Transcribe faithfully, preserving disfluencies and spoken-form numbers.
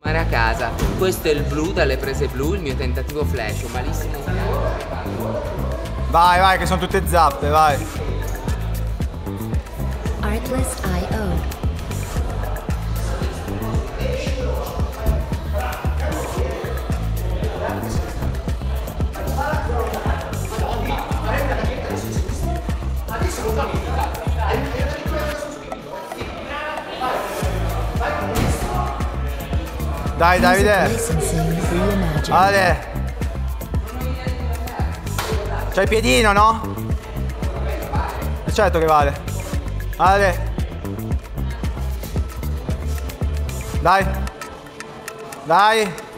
tornare a casa. Questo è il blu, dalle prese blu, il mio tentativo flash, un malissimo piano. Vai, vai, che sono tutte zappe, vai. Artlist I O. Dai Davide. Ale. C'hai il piedino, no? Certo che vale. Ale. Dai. Dai.